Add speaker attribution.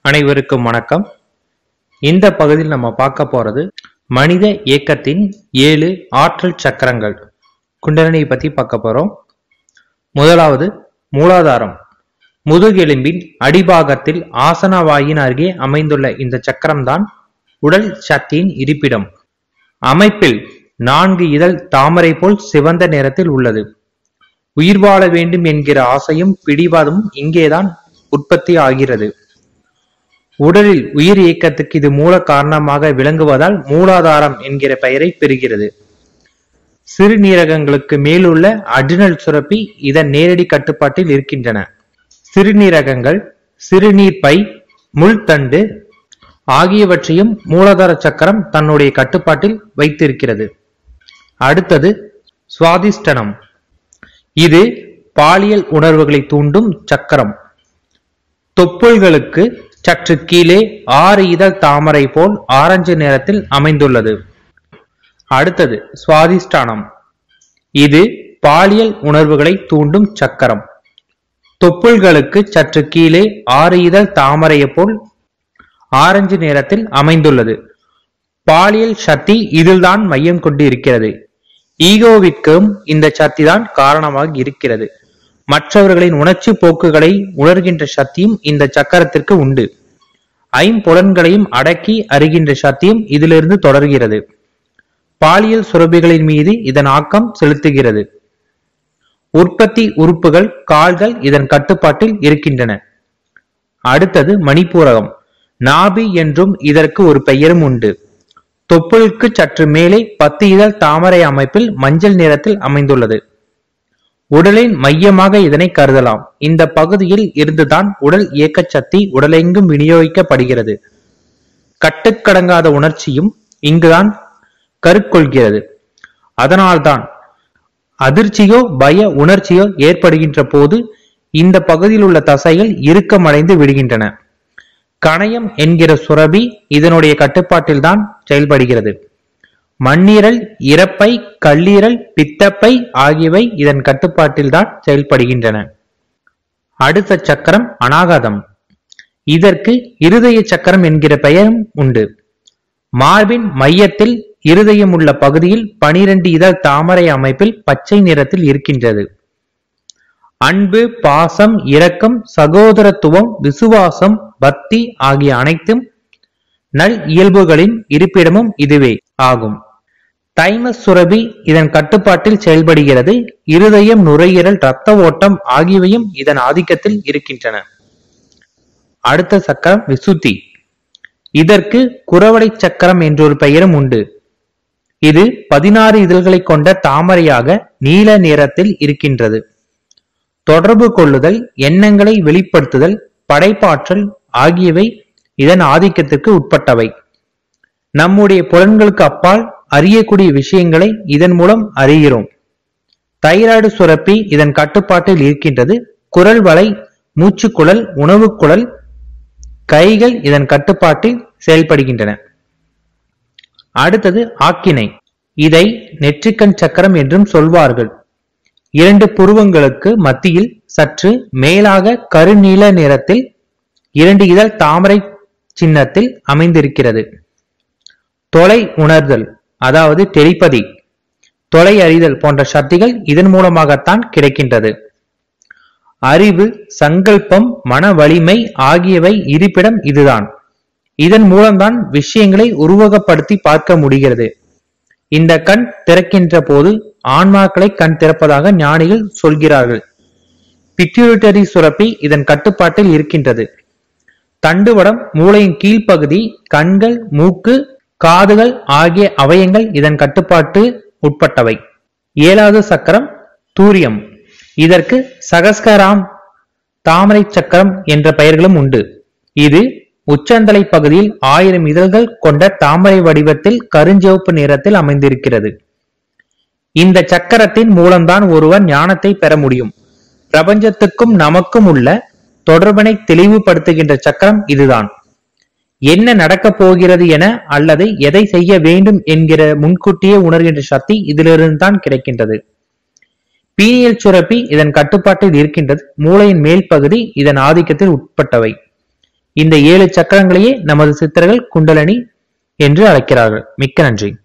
Speaker 1: அனைவருக்கும் வணக்கம். இந்த பகுதியில் நம்ம பார்க்க போறது மனித இயக்கத்தின் 7 ஆற்றல் சக்கரங்கள் குண்டலினியை பத்தி பார்க்க போறோம். முதலாவது மூலாதாரம். முதுகெலும்பின் அடிபாகத்தில் ஆசனவாயின் அருகே அமைந்துள்ள இந்த சக்கரம்தான் உடல் சக்தியின் இருப்பிடம். அமைப்பில் 4 இதழ் தாமரை போல் சிவந்த நிறத்தில் உள்ளது. உயிர் வாழ வேண்டும் என்கிற ஆசையும் பிடிவாதமும் இங்கேதான் உற்பத்தி ஆகிறது. உடலில் உயிர் இயக்கத்துக்கு இது மூல காரணமாக விளங்குவதால் மூலாதாரம் என்கிற பெயரை பெறுகிறது. சிறுநீரகங்களுக்கு மேலுள்ள அட்ரினல் சுரப்பி இதன் நேரடி கட்டுப்பாட்டில் இருக்கின்றன. சிறுநீரகங்கள், சிறுநீர்ப்பை, முள்தண்டு ஆகியவற்றையும் மூலாதார சக்கரம் தன்னுடைய கட்டுப்பாட்டில் வைத்திருக்கிறது. அடுத்தது சுவாதிஷ்டனம். இது பாலியல் உணர்வுகளை தூண்டும் சக்கரம். தொப்புள்களுக்கு சற்று கீழே 6 இதழ் தாமரை போல் ஆரஞ்சு நிறத்தில் அமைந்துள்ளது. அடுத்தது சுவாதிஷ்டானம். இது பாலியல் உணர்வுகளை தூண்டும் சக்கரம். தொப்புள்களுக்கு சற்று கீழே 6 இதழ் தாமரையை போல் ஆரஞ்சு நிறத்தில் அமைந்துள்ளது. பாலியல் சக்தி இதில்தான் மையம் கொண்டு இருக்கிறது. ஈகோவிற்கும் இந்த சக்தி தான் காரணமாக இருக்கிறது. மற்றவர்களின் உணர்ச்சி போக்குகளை உணர்கின்ற சக்தியும் இந்த சக்கரத்திற்கு உண்டு. ஐம்புலன்களையும் அடக்கி அறிகின்ற சக்தியும் இதிலிருந்து தொடர்கிறது. பாலியல் சுரபிகளின் மீது இதன் ஆக்கம் செலுத்துகிறது. உற்பத்தி உறுப்புகள், கால்கள் இதன் கட்டுப்பாட்டில் இருக்கின்றன. அடுத்தது மணிப்பூரகம். நாபி என்றும் இதற்கு ஒரு பெயரும் உண்டு. தொப்புளுக்கு சற்று மேலே 10 இதழ் தாமரை அமைப்பில் மஞ்சள் நிறத்தில் அமைந்துள்ளது. உடலின் மையமாக இதனை கருதலாம். இந்த பகுதியில் இருந்துதான் உடல் இயக்க சக்தி உடலெங்கும் விநியோகிக்கப்படுகிறது. கட்டுக்கடங்காத உணர்ச்சியும் இங்குதான் கருக்கொள்கிறது. அதனால்தான் அதிர்ச்சியோ பய உணர்ச்சியோ ஏற்படுகின்ற போது இந்த பகுதியில் உள்ள தசைகள் இறுக்கமடைந்து விடுகின்றன. கணையம் என்கிற சுரபி இதனுடைய கட்டுப்பாட்டில் தான் செயல்படுகிறது. மண்ணீரல், இரைப்பை, கல்லீரல், பித்தப்பை ஆகியவை இதன் கட்டுப்பாட்டில் தான் செயல்படுகின்றன. அடுத்த சக்கரம் அநாகதம். இதற்கு இருதய சக்கரம் என்கிற பெயரும் உண்டு. மார்பின் மையத்தில் இருதயம் உள்ள பகுதியில் 12 இதழ் தாமரை அமைப்பில் பச்சை நிறத்தில் இருக்கின்றது. அன்பு, பாசம், இரக்கம், சகோதரத்துவம், விசுவாசம், பக்தி ஆகிய அனைத்தும் நல் இயல்புகளின் இருப்பிடமும் இதுவே ஆகும். தைமஸ் சுரபி இதன் கட்டுப்பாட்டில் செயல்படுகிறது. இருதயம், நுரையீரல், இரத்த ஓட்டம் ஆகியவையும் இதன் ஆதிக்கத்தில் இருக்கின்றன. அடுத்த சக்கரம் விசுத்தி. இதற்கு குரவடை சக்கரம் என்றொரு பெயரும் உண்டு. இது 16 இதழ்களை கொண்ட தாமரையாக நீல நிறத்தில் இருக்கின்றது. தொடர்பு கொள்ளுதல், எண்ணங்களை வெளிப்படுத்துதல், படைப்பாற்றல் ஆகியவை இதன் ஆதிக்கத்திற்கு உட்பட்டவை. நம்முடைய புலன்களுக்கு அப்பால் அறியக்கூடிய விஷயங்களை இதன் மூலம் அறிகிறோம். தைராய்டு சுரப்பி இதன் கட்டுப்பாட்டில் இருக்கின்றது. குரல் வளை, மூச்சுக்குழல், உணவு குழல், கைகள் இதன் கட்டுப்பாட்டில் செயல்படுகின்றன. அடுத்தது ஆக்கினை. இதை நெற்றிக்கண் சக்கரம் என்றும் சொல்வார்கள். 2 புருவங்களுக்கு மத்தியில் சற்று மேலாக கருநீல நிறத்தில் 2 இதழ் தாமரை சின்னத்தில் அமைந்திருக்கிறது. தொலை உணர்தல், அதாவது டெலிபதி, தொலை அறிதல் போன்ற சக்திகள் இதன் மூலமாகத்தான் கிடைக்கின்றது. அறிவு, சங்கல்பம், மன வலிமை ஆகியவை இருப்பிடம் இதுதான். இதன் மூலம்தான் விஷயங்களை உருவகப்படுத்தி பார்க்க முடிகிறது. இந்த கண் திறக்கின்ற போது ஆன்மாக்களை கண் திறப்பதாக ஞானிகள் சொல்கிறார்கள். பிட்யூட்டரி சுரப்பி இதன் கட்டுப்பாட்டில் இருக்கின்றது. தண்டுவடம் மூளையின் கீழ்ப்பகுதி, கண்கள், மூக்கு, காதுகள் ஆகிய அவயங்கள் இதன் கட்டுப்பாட்டு உட்பட்டவை. 7வது சக்கரம் தூரியம். இதற்கு சகஸ்கராம், தாமரை சக்கரம் என்ற பெயர்களும் உண்டு. இது உச்சந்தலை பகுதியில் 1000 இதழ்கள் கொண்ட தாமரை வடிவத்தில் கருஞ்சிவப்பு நிறத்தில் அமைந்திருக்கிறது. இந்த சக்கரத்தின் மூலம்தான் ஒருவர் ஞானத்தை பெற முடியும். பிரபஞ்சத்துக்கும் நமக்கும் உள்ள தொடர்பினை தெளிவுபடுத்துகின்ற சக்கரம் இதுதான். என்ன நடக்கப் போகிறது என அல்லது எதை செய்ய வேண்டும் என்கிற முன்கூட்டியே உணர்கின்ற சக்தி இதிலிருந்து தான் கிடைக்கின்றது. பீனியல் சுரப்பி இதன் கட்டுப்பாட்டில் இருக்கின்றது. மூளையின் மேல் பகுதி இதன் ஆதிக்கத்தில் உட்பட்டவை. இந்த 7 சக்கரங்களையே நமது சித்தர்கள் குண்டலினி என்று அழைக்கிறார்கள். மிக்க நன்றி.